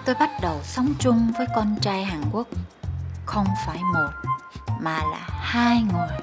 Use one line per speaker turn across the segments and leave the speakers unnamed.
tôi bắt đầu sống chung với con trai Hàn Quốc, không phải một mà là hai người.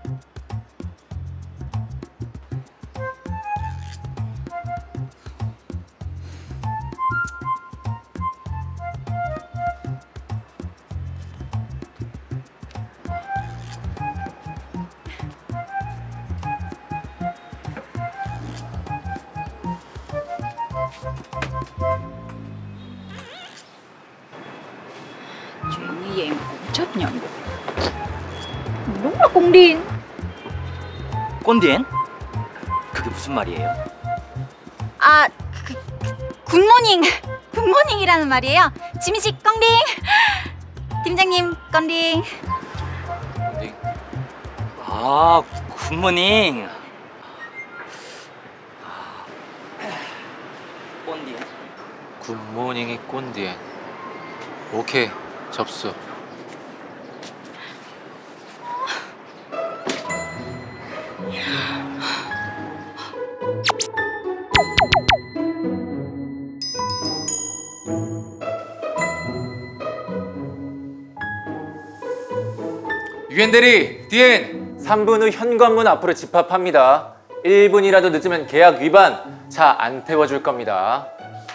Chuyện như vậy mà cũng chấp nhận được. Đúng là con điên.
꼰디엔? 그게 무슨 말이에요?
아, 굿모닝. 굿모닝이라는 말이에요. 지민 씨 꽁딩. 팀장님 꽁딩.
꼰디? 아, 굿모닝. 꼰디엔?
굿모닝이 꼰디엔. 오케이, 접수. 유엔 대리, 디엔! 3분 후 현관문 앞으로 집합합니다. 1분이라도 늦으면 계약 위반, 차 안 태워줄 겁니다.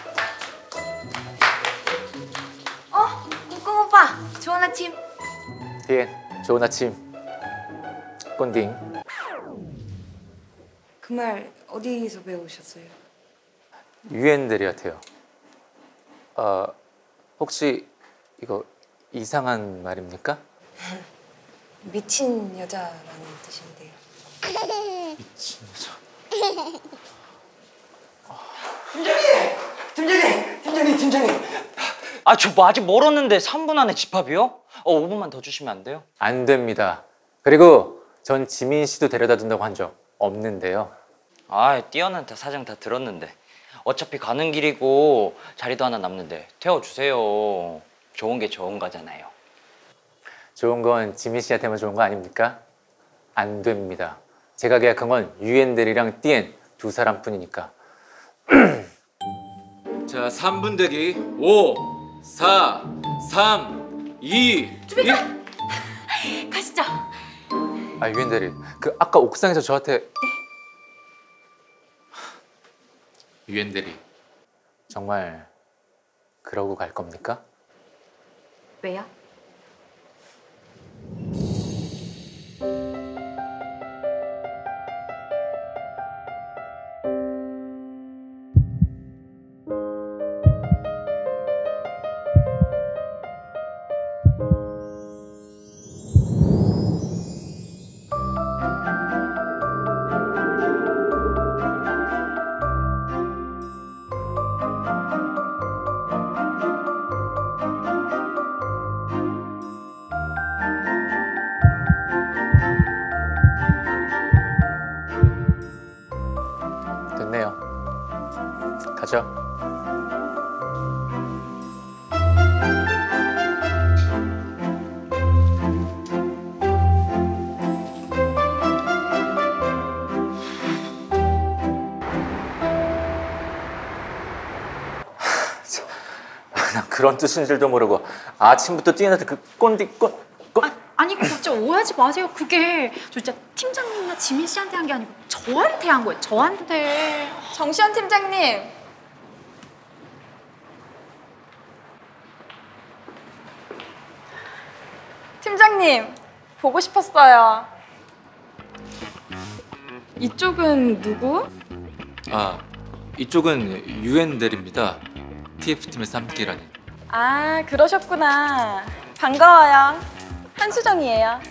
꽁꽁 오빠, 좋은 아침.
디엔, 좋은 아침. 꼰딩.
그 말 어디서 배우셨어요?
유엔 대리한테요. 혹시 이거 이상한 말입니까?
미친 여자라는 뜻인데요.
미친 여자.
팀장님! 아, 저 뭐 아직 멀었는데 3분 안에 집합이요? 5분만 더 주시면 안 돼요?
안 됩니다. 그리고 전 지민 씨도 데려다 준다고 한 적 없는데요.
아, 띄어한테 사정 다 들었는데 어차피 가는 길이고 자리도 하나 남는데 태워주세요. 좋은 게 좋은 거잖아요.
좋은 건 지민 씨한테만 좋은 거 아닙니까? 안 됩니다. 제가 계약한 건 유엔 대리랑 띠엔 두 사람뿐이니까. 자, 3분 대기. 5, 4, 3, 2, 1.
가시죠.
유엔 대리, 아까 옥상에서 저한테. 유엔 대리, 정말 그러고 갈 겁니까?
왜요?
됐네요. 가죠. 난 그런 뜻인 줄도 모르고 아침부터 뛰어나서 그 꼰디.
아니 진짜 오해하지 마세요. 그게 저 진짜 팀장님이나 지민 씨한테 한 게 아니고 저한테 한 거예요. 저한테.
정시현 팀장님. 팀장님, 보고 싶었어요. 이쪽은 누구?
이쪽은 유엔 대리입니다. TF팀의 쌈기라니.
아, 그러셨구나. 반가워요. 한수정이에요.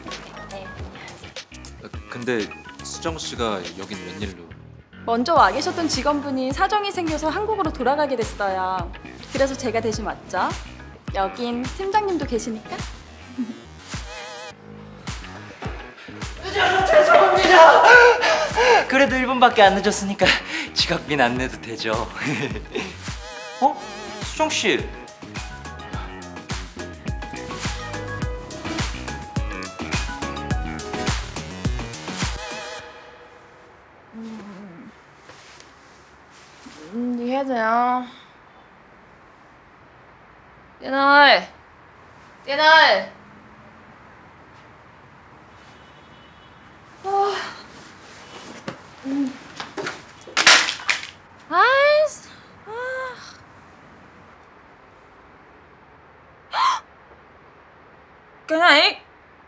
근데 수정 씨가 여긴 웬일로?
먼저 와 계셨던 직원분이 사정이 생겨서 한국으로 돌아가게 됐어요. 그래서 제가 대신 왔죠. 여긴 팀장님도 계시니까.
늦어서 죄송합니다. 그래도 1분밖에 안 늦었으니까 지각비는 안 내도 되죠. 수정 씨.
이해돼요.
Tiên ơi! Tiên ơi! Ai... Cái này...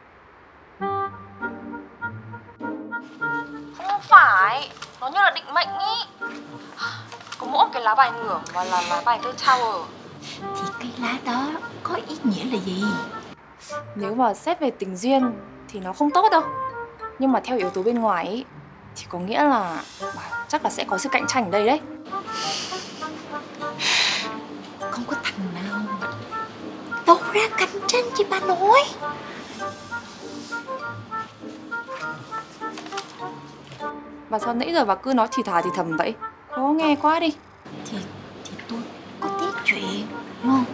Không phải, nó như là định mệnh ý. Có mỗi cái lá bài ngửa và là lá bài cây tower.
Thì cái lá đó có ý nghĩa là gì?
Nếu mà xét về tình duyên thì nó không tốt đâu. Nhưng mà theo yếu tố bên ngoài ý, thì có nghĩa là chắc là sẽ có sự cạnh tranh ở đây đấy.
Không có thằng nào mà đâu ra cạnh tranh chị bà nội.
Mà sao nãy giờ bà cứ nói thì thà thì thầm vậy? Khó nghe quá đi.
Thì tôi có tí chuyện, đúng không?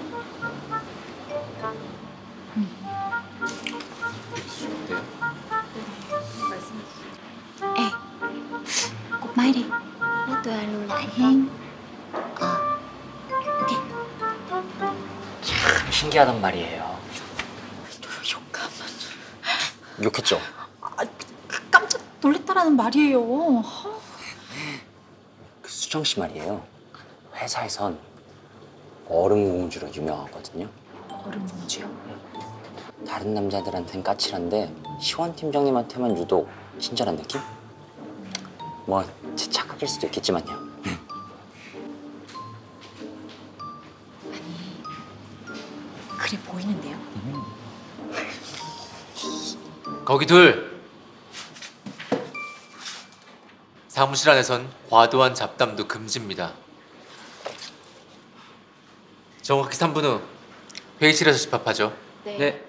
Ê, cúp máy đi. Nói tôi alo lại hen. Ok.
참 신기하단 말이에요. 욕했죠?
깜짝 놀랐다라는 말이에요.
그 수정 씨 말이에요. 회사에선 얼음 공주로 유명하거든요.
얼음 공주요?
다른 남자들한텐 까칠한데 시원 팀장님한테만 유독 친절한 느낌? 뭐 제 착각일 수도 있겠지만요.
그래 보이는데요?
거기 둘! 사무실 안에선 과도한 잡담도 금지입니다. 정확히 3분 후 회의실에서 집합하죠.
네.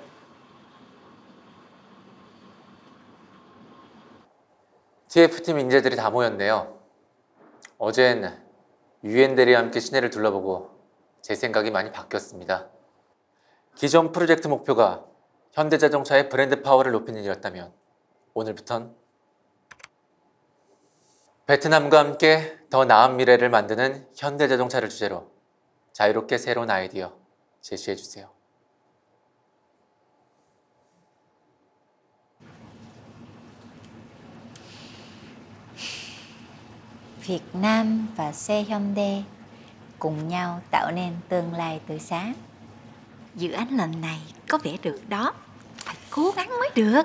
TF팀 인재들이 다 모였네요. 어젠 유엔대리와 함께 시내를 둘러보고 제 생각이 많이 바뀌었습니다. 기존 프로젝트 목표가 현대자동차의 브랜드 파워를 높이는 일이었다면 오늘부턴 베트남과 함께 더 나은 미래를 만드는 현대자동차를 주제로 자유롭게 새로운 아이디어 제시해주세요.
Việt Nam và xe Hyundai cùng nhau tạo nên tương lai tươi sáng. Dự án lần này có vẻ được đó. Phải cố gắng mới được.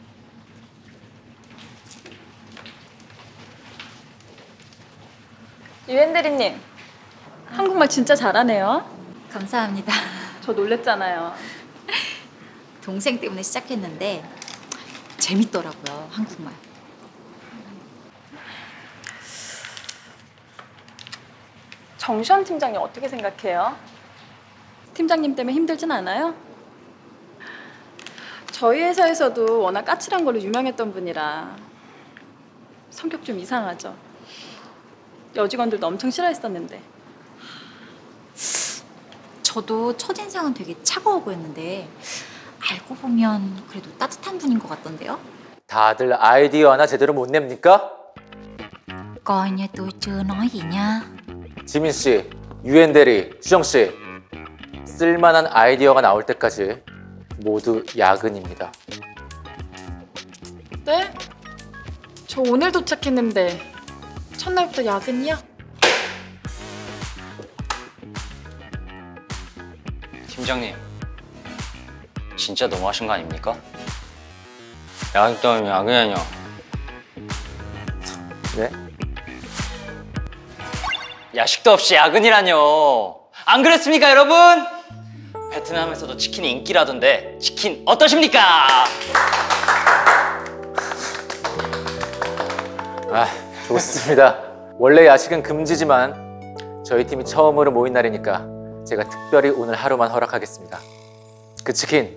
유엔 대리님, 한국말 진짜 잘하네요.
감사합니다.
저 놀랬잖아요.
동생 때문에 시작했는데 재밌더라고요, 한국말.
정시현 팀장님 어떻게 생각해요? 팀장님 때문에 힘들진 않아요? 저희 회사에서도 워낙 까칠한 걸로 유명했던 분이라 성격 좀 이상하죠. 여직원들도 엄청 싫어했었는데.
저도 첫인상은 되게 차가워 보였는데 알고 보면 그래도 따뜻한 분인 것 같던데요?
다들 아이디어 하나 제대로 못 냅니까?
Coi như tôi chưa nói gì nha.
지민 씨, 유엔 대리, 수정 씨, 쓸만한 아이디어가 나올 때까지 모두 야근입니다.
네? 저 오늘 도착했는데 첫날부터 야근이야?
팀장님, 진짜 너무하신 거 아닙니까? 야근 따위면 야근이 아니야.
네?
야식도 없이 야근이라뇨. 안 그랬습니까, 여러분? 베트남에서도 치킨이 인기라던데 치킨 어떠십니까?
좋습니다. 원래 야식은 금지지만 저희 팀이 처음으로 모인 날이니까 제가 특별히 오늘 하루만 허락하겠습니다. 그 치킨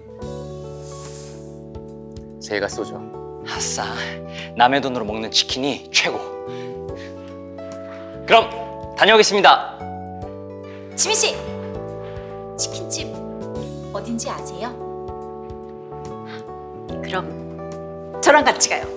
제가 쏘죠.
아싸, 남의 돈으로 먹는 치킨이 최고. 그럼 다녀오겠습니다.
지민 씨, 치킨집 어딘지 아세요? 그럼 저랑 같이 가요.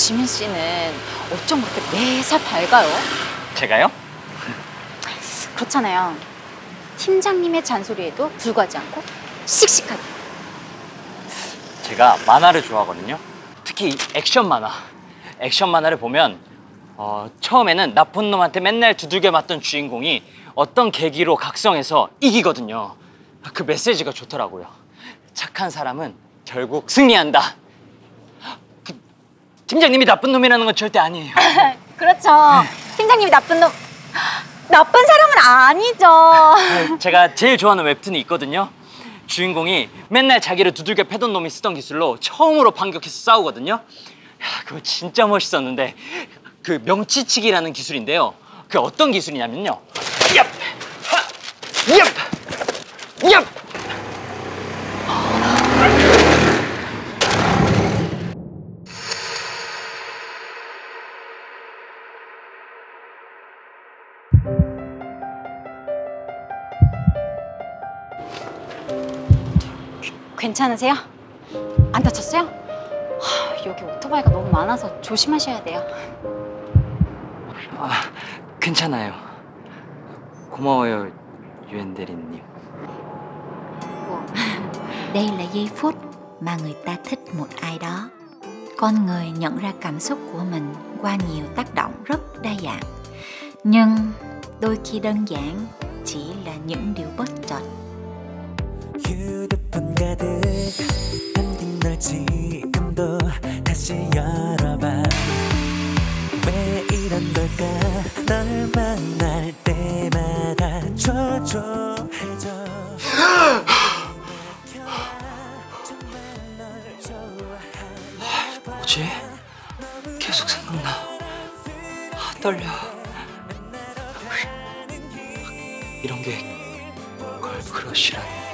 지민 씨는 어쩜 그렇게 매살 밝아요?
제가요?
그렇잖아요. 팀장님의 잔소리에도 불구하지 않고 씩씩하게.
제가 만화를 좋아하거든요. 특히 액션 만화. 액션 만화를 보면 처음에는 나쁜 놈한테 맨날 두들겨 맞던 주인공이 어떤 계기로 각성해서 이기거든요. 그 메시지가 좋더라고요. 착한 사람은 결국 승리한다. 팀장님이 나쁜 놈이라는 건 절대 아니에요.
그렇죠. 팀장님이 나쁜 사람은 아니죠.
제가 제일 좋아하는 웹툰이 있거든요. 주인공이 맨날 자기를 두들겨 패던 놈이 쓰던 기술로 처음으로 반격해서 싸우거든요. 야, 그거 진짜 멋있었는데 그 명치치기라는 기술인데요. 그 어떤 기술이냐면요. 얍! 하! 얍! 얍!
괜찮으세요? 안 다쳤어요? 여기 오토바이가 너무 많아서 조심하셔야 돼요.
괜찮아요. 고마워요, 유엔 대리님.
Đây là giây phút mà người ta thích một ai đó. Con người nhận ra cảm xúc của mình qua nhiều tác động rất đa dạng. Nhưng đôi khi đơn giản chỉ là những điều bất chợt.
휴대폰 가득 담긴 널 지금도 다시 열어봐. 왜 이런 걸까? 널 만날 때마다 초조해져.
뭐지? 계속 생각나. 떨려. 이런 게 걸크러쉬라니.